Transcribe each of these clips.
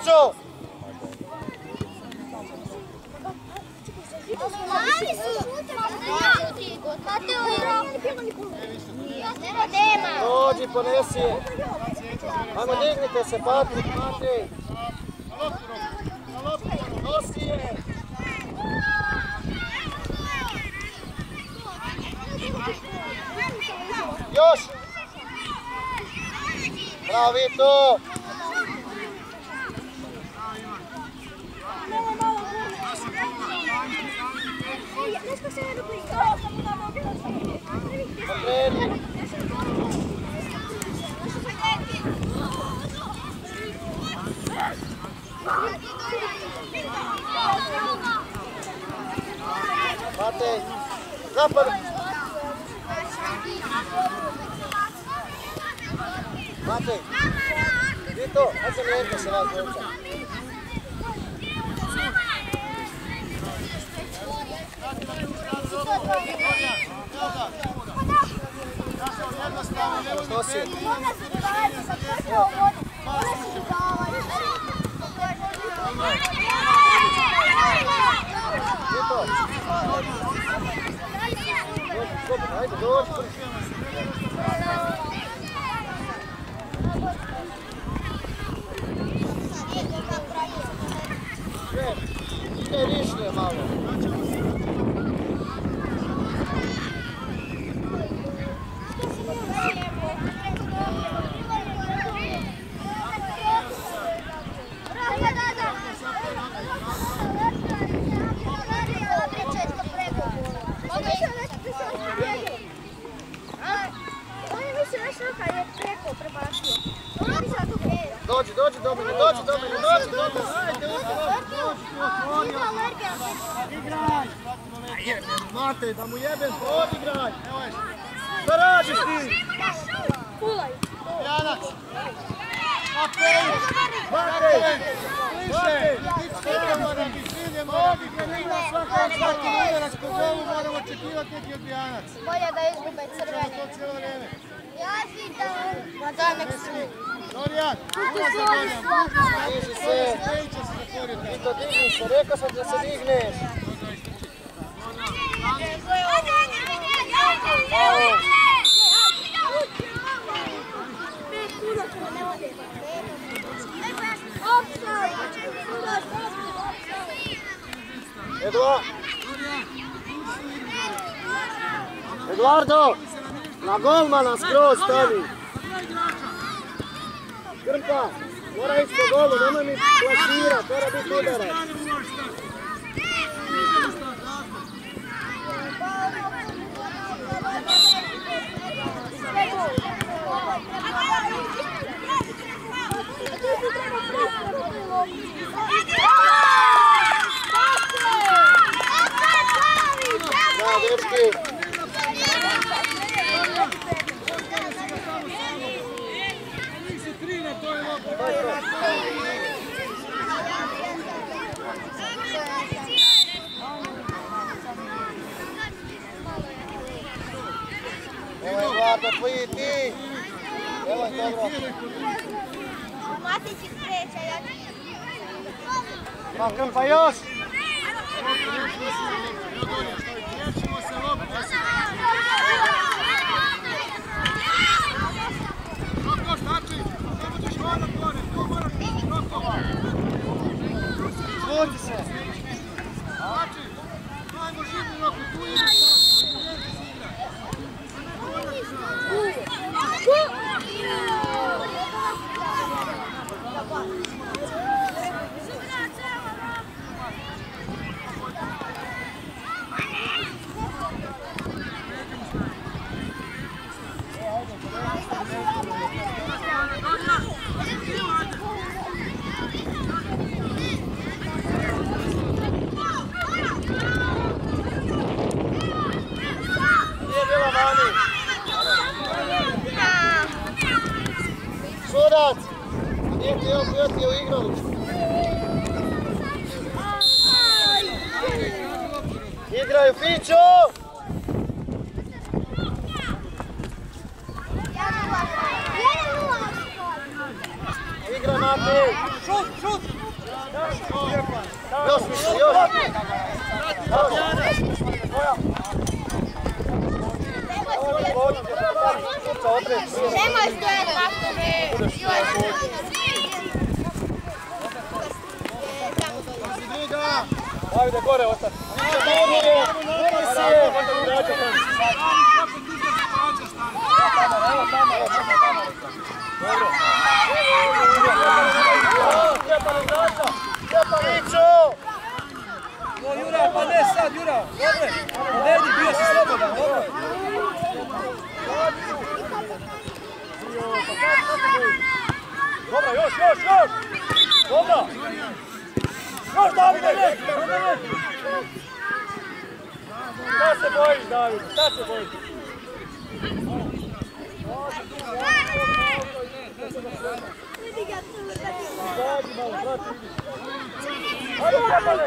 Fico! Mali su! Mateo igra! Nema! Dođi, ponesi je. Ajmo, dignite se, Patrik, Matej. Nosi je. Još! Bravo, Vito! Pokreni! Matej, zapad! Matej, Vito, hajde se mijenite se vas dvojica. Što si? Vito! Hajde, dođi! Ide višnje malo. Dođi do mene, ajde igraj! Matej, da mu jebem, odigraj! Šta radiš ti? Janac! Matej! Svaki udarac po golu moramo očekivati neki odbijanac. Bolje da izgube crveni. To cijelo vrijeme. Ja pitam. Ma daj nek se. Dorijan, diži se. Vito, digni se, rekao sam da se digneš. Eduardo, na golmana skroz stavi. Krpa, mora ići po golu, nemoj mi plasirati, mora biti udarac. Da, dečki. Evo Eduardo, tvoji ti. Evo je dobro. Matić kreće, ja ću. Ma Krpa još. Zvuči se. Ajmo živni roku, tu je. Sudac! Nije ti on prijatelj u igralištu. Igraju Fićo! Igra Matej! Šut! Još više, još! Nemoj stojati tako, Davide, gore ostati. Jura, pa ne sad, Jura, dobro. Odredi, bio si slobodan, dobro. Dobro, još! Dobro! Još, Davide, ne! Šta se bojiš, Davide? Šta se bojiš? Izađi malo, prati. Ajde, Stjepane!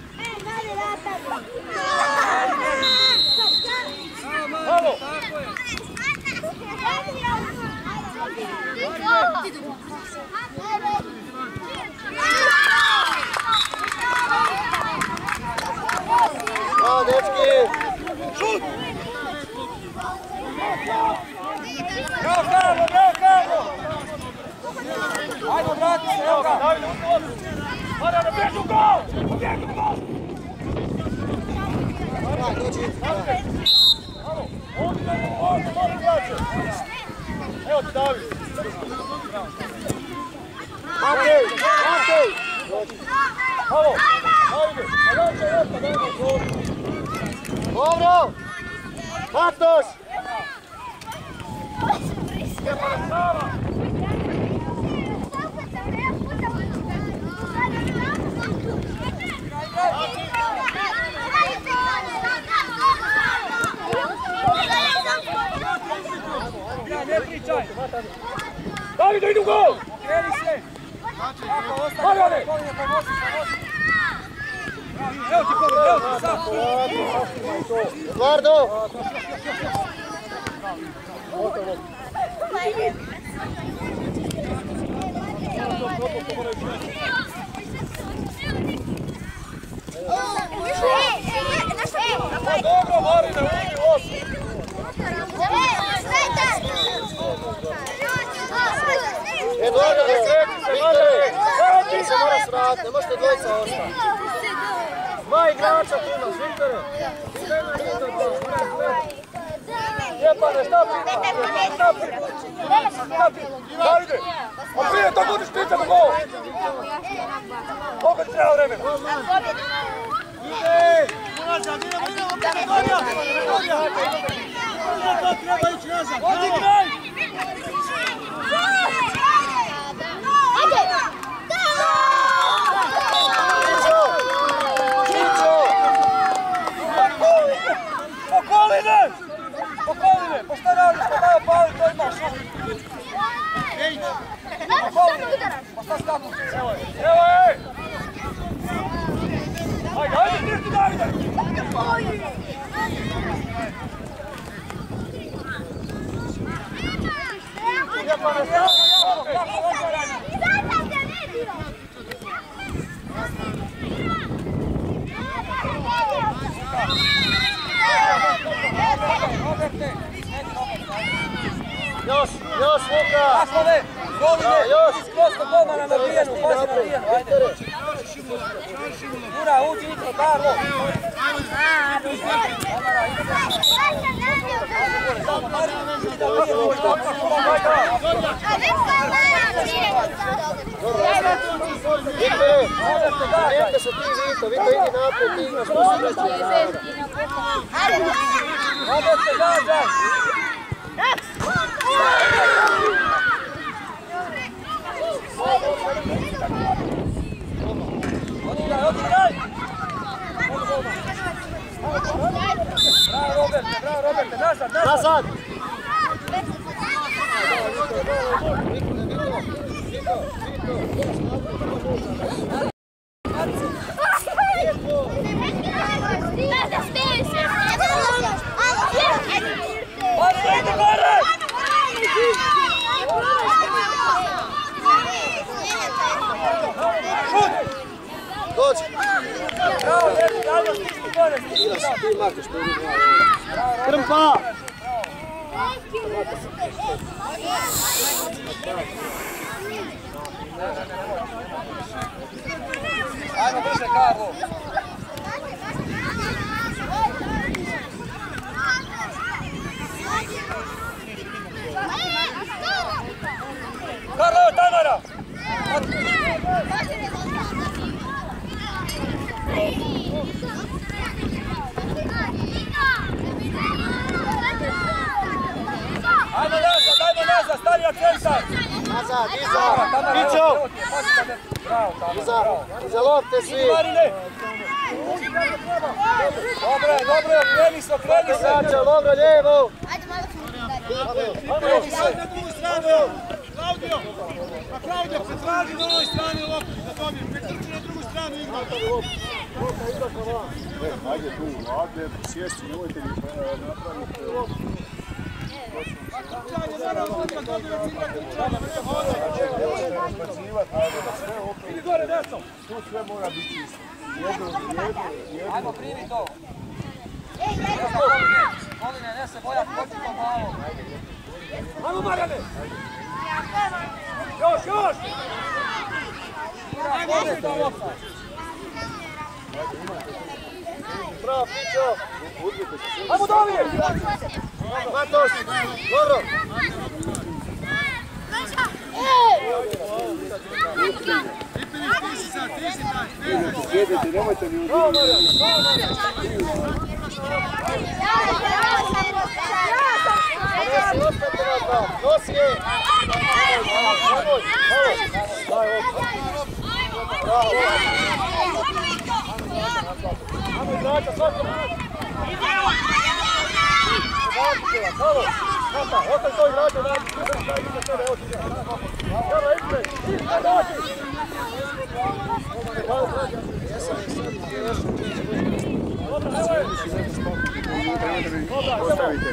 Halo! Bravo, dečki! Šut! Bravo, ajmo, vrati se, evo ga! Davide, uspod! Mariane, bježi u gol! Bježi u gol! Halo, ovdje, moram glače! Evo ti, David! Matej! Halo, Davide! Glače, jesta, Davide, dobro! Matoš! Stjepane, Sava! Ne pričaj! Davide, idu gol! Kreni se! Mariane! Evo ti pogled, evo ti sad! Eduardo! Dobro, Marine, uvijek 8! Eduardo, ne sredi se, Marine! Evo ti se moraš vratiti, ne možete dvojica ostati. Dva igrača tu imaš, Viktore! Stjepane, šta prije? Davide! A prije to budiš pitan u gol! Koliko ti treba vremena? Ide! Nazad, idemo, Gorija! To treba ići nazad! Odigraj! Pokoline! Postarali smo dao pali, to imaš! Pa šta skapu? Evo je! Ajde, stisni, Davide! Stjepane, Još, Luka! Aslove! Goline! Skroz kod golmana nabijenu, pazi nabijenu, ajde! Jura, uđi Nitro, Karlo! Vite se ti, Vito, Vito, idi naprijed, ti imaš posebnosti. Odete, gađaj! Odigraj! Bravo Roberte, nazad! Dođi! Ti Marko što je Krmpa! Ajmo brže, Karlo! Karlo, Tamara! Ajmo nazad, stavio centar! Nazad, iza! Pićo! Iza lopte svi! Dobro, okreni se! Dobro, lijevo! Ajde malo Pretraži na drugu stranu! Klaudio! Pa Klaudio, pretraži na ovoj strani loptu da dobije. Pretrči na drugu stranu igra. Ajde tu, ovdje, sjesti, nemojte mi napraviti. Trčanje, naravno, kad dobije cilja trčanja. Idi gore, desno! Tu sve mora biti isto. Jedno. Ajmo, primi to! Moline, ne se bojati, hoću to malo! Ajmo, Marjane! Još! Ajmo, to lopta! Bravo, Pićo! Ajmo, Dovije! Matos! Dobro! Sjedite, nemojte mi Nosi je! Ajmo igrača, svako! Halo! Kata, ostavi to igrača, iza tebe, evo ti ga. Evo, ispred, dođi! ostavite.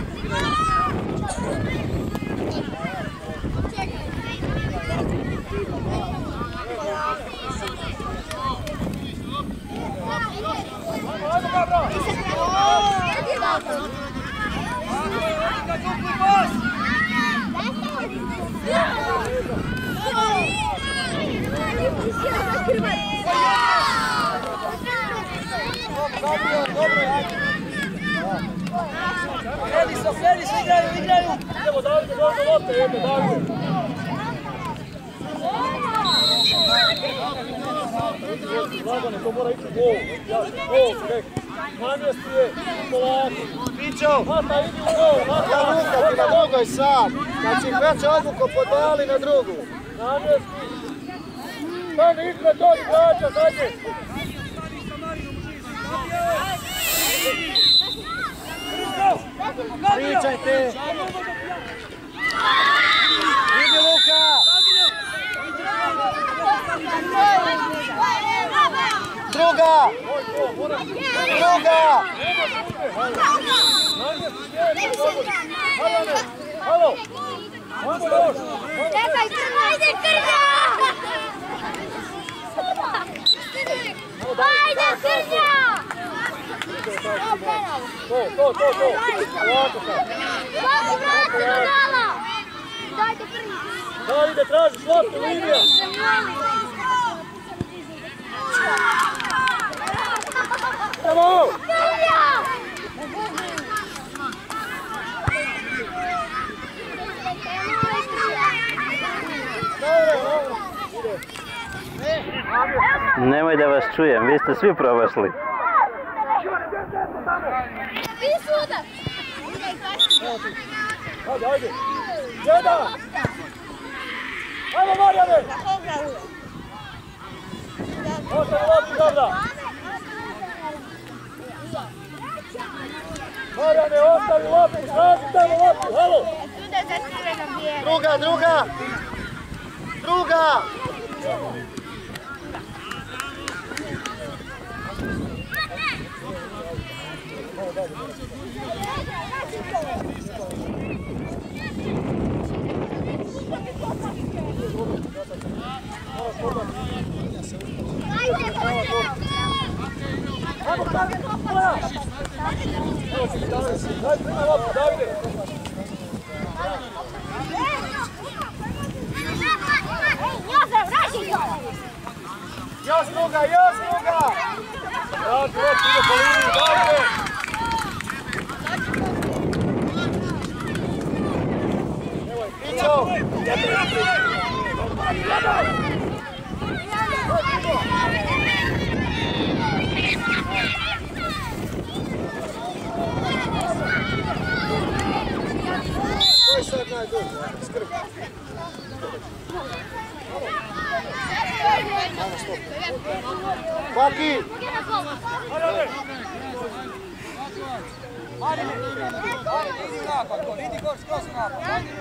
Fredi se igraju! Idemo, Davide, dođe do lopte, jedne, Davide! Lagano, to mora ići u gol. Gol, čovjek. Namjesti je, polako. Pićo! Mata, idi u gol, Mata! Ruka ti na nogoj sam. Kad si veće odluko podali na drugu. Namjesti. Stani ispred tog igrača, zadnje. Pričajte. Idi Luka. Druga. Halo! Čekaj, ajde Krnja! Ajde Krnja! To. Ovako sad. Kako vrati do dala? Dajte Krnja. Davide, tražiš loptu, Lidija. Evo. Krnja! Nemoj da vas čujem, vi ste svi promašli. Vi suda! Ajde! Jedan! Ajmo, Marjane! Ostavi loptu, dobra! Marjane, ostavi loptu, traži tamo loptu, halo! Druga. Ajde, Još druga! Vrati, ide po liniji, dajte! Evo je, Pićo! Ko je sad najbolji? Skrb. Baki! Marine, idi napad, idi gor skroz napad.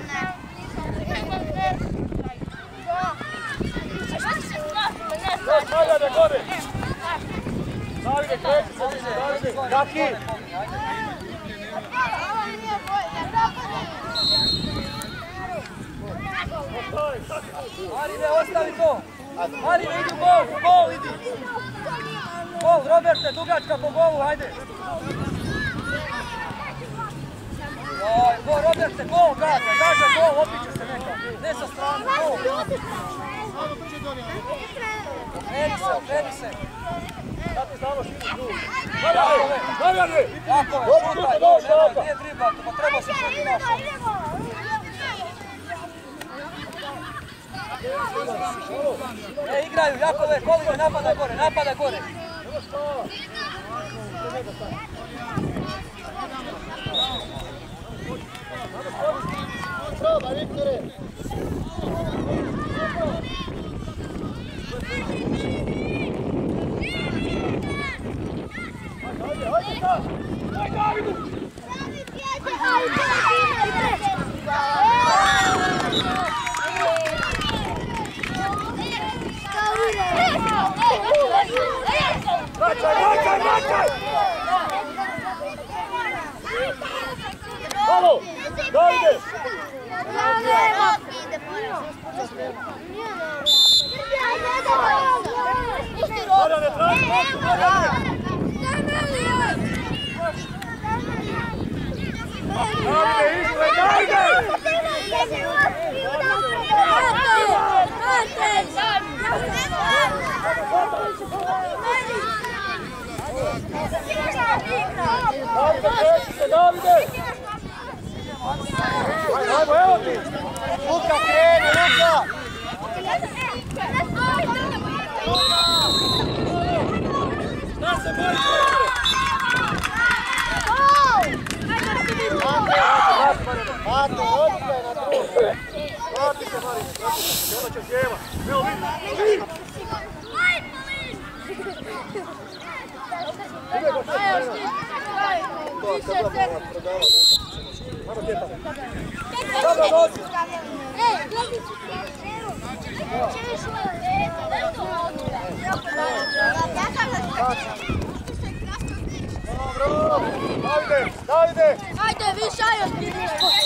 Davide, gore! Davide, kreti se više, Davide! Baki! Marine, ostavi to! Marine, idi u gol, idi! Gol, Roberte, dugačka po golu, hajde! Oj, gol, Roberte, gol, gađa gol, opiće se neko, ne sa strane, gol! Okreni se! Sad ti znamo širi tu! Marjane! Jakove, šutaj, nije dribla, pa treba se šuti našo. Igraju, Jakove, Kolime, napada gore! Proba, Viktore! Vraćaj! Halo! Davide! Marjane, traži! Davide, izle, Davide! Davide, kreći se, Davide! Ajmo, evo ti! Luka, kreni, Luka! Šta se boriš? Mato, odite na drugu! Vrati se, Marić, ona će sjeva! Evo vidi! Dobro, dođi! Dobro! Davide! Ajde, više, ajde!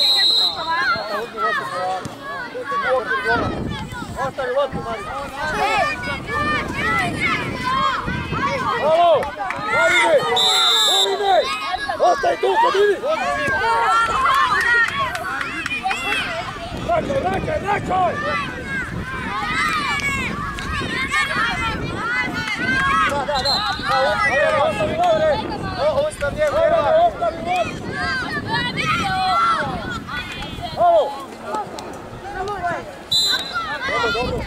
Ostavi loptu, Marić! Halo! Davide! Ostaj tu, podini! Vraćaj! Da! Ostavi gore! Ostavi njega! Ostavi loptu! Halo! Dobro!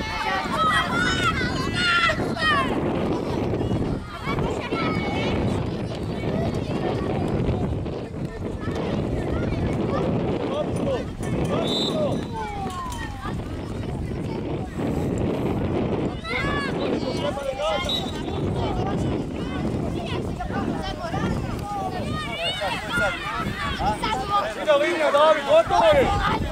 Ide linija, David, gotovo je!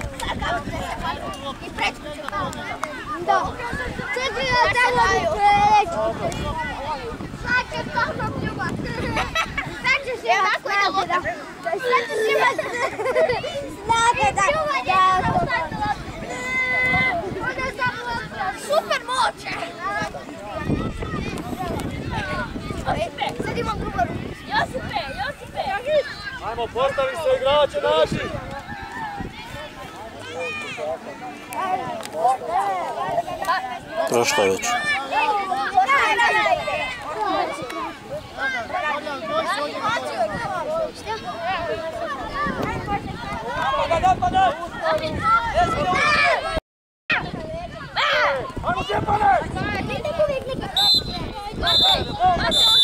Da. Čekaj, ja trebam preći. Sad će kako pljuvati. Sad ćeš imati snage. Sad ćeš imati snage da... Super moće! Sad imam gubaru. Josipe! Ajmo, postavi se igrače naši! Prošlo je već. Napada! Ajmo, Stjepane!